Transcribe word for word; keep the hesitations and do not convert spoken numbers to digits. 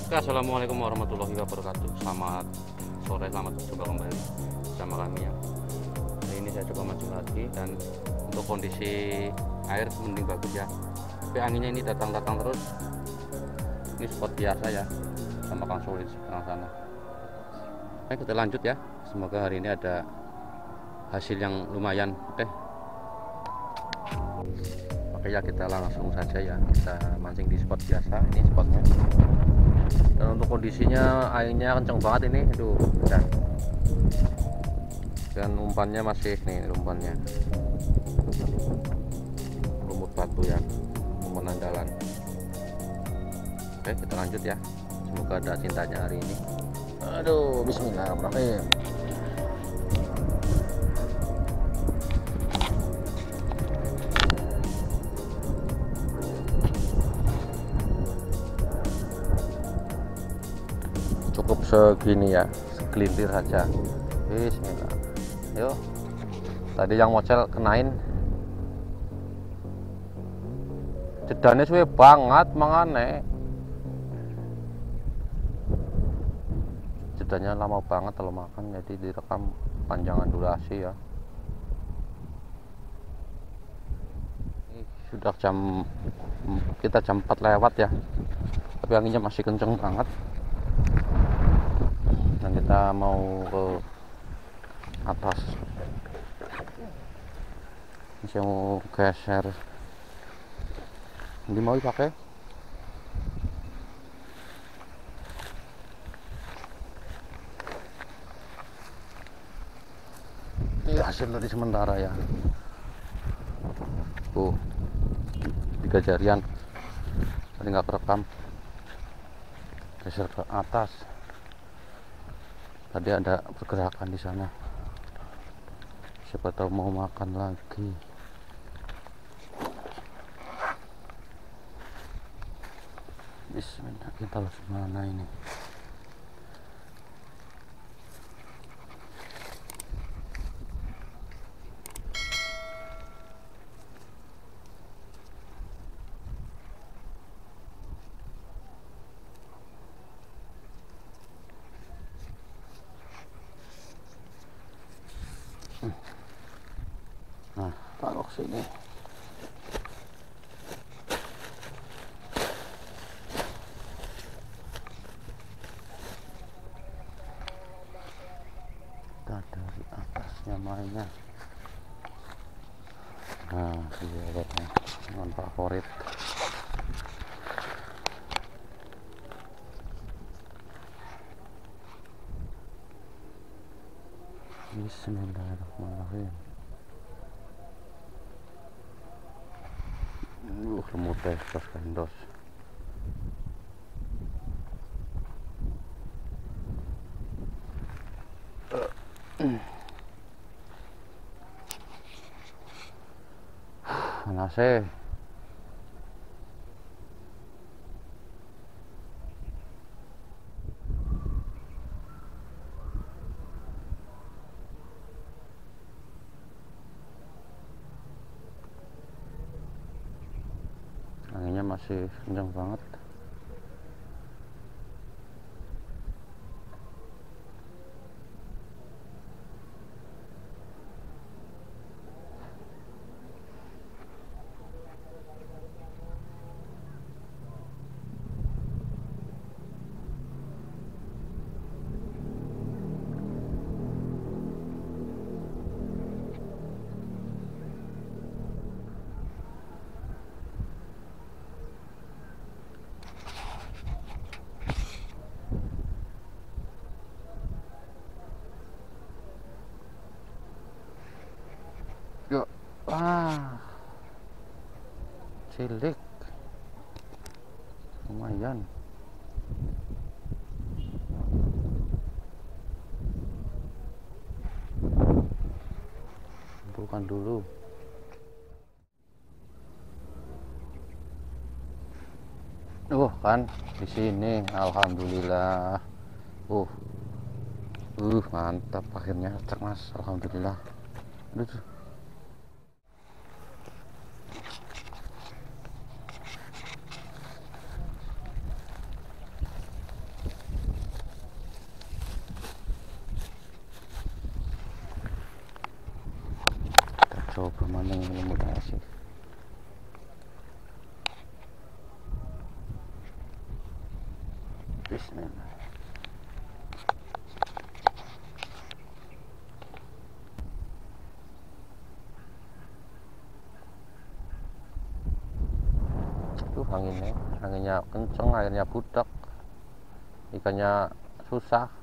Oke, assalamualaikum warahmatullahi wabarakatuh. Selamat sore, selamat berjumpa kembali bersama kami ya. Hari ini saya coba maju lagi, dan untuk kondisi air mending bagus ya. Tapi anginnya ini datang-datang terus. Ini spot biasa ya, sama Kang Solid seberang sana. Oke, kita lanjut ya. Semoga hari ini ada hasil yang lumayan. Oke. Oke ya, kita langsung saja ya. Kita mancing di spot biasa. Ini spotnya. Dan untuk kondisinya airnya kenceng banget ini, itu dan, dan umpannya masih nih, umpannya lumut batu ya, umpan andalan. Oke, kita lanjut ya, semoga ada cintanya hari ini. Aduh, bismillahirrahmanirrahim. Cukup segini ya, segelintir saja. Bismillah. Yuk, tadi yang mocel kenain, jedanya suwe banget mangane, jedanya lama banget kalau makan, jadi direkam panjangan durasi ya. Ini sudah jam, kita jam empat lewat ya, tapi anginnya masih kenceng banget. Dan kita mau ke atas, ini saya mau geser. Ini mau dipakai. Ini hasil dari sementara ya. Tuh, tiga jarian. Tadi nggak kerekam. Geser ke atas. Tadi ada pergerakan di sana. Siapa tahu mau makan lagi. Bismillah, kita harus mana ini? Nah, taruh sini. Kita dari atasnya mainnya. Nah, dia lihatnya, dengan favorit. Bismillahirrahmanirrahim. Uh, lemut teh, tos kendos. Mana sih? Anginnya masih kencang banget. Yuk, ah, cilik, lumayan. Bukan dulu. Uh, kan di sini, alhamdulillah. Uh, uh, mantap, akhirnya cek mas, alhamdulillah. Aduh. Bismillah. Tuh anginnya, anginnya kenceng, airnya butek, ikannya susah.